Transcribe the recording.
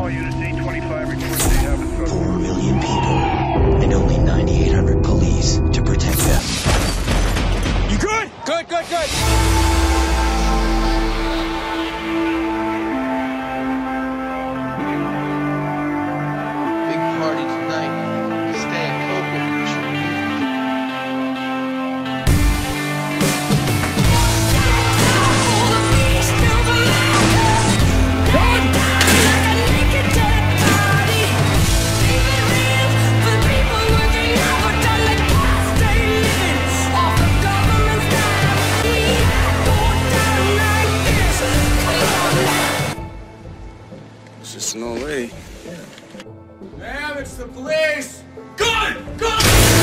All units 825 report they have a 4 million people, and only 9,800 police to protect them. You good? Good. Big party tonight. Stay in Coke with you. It's just an old lady. Ma'am, it's the police! Good!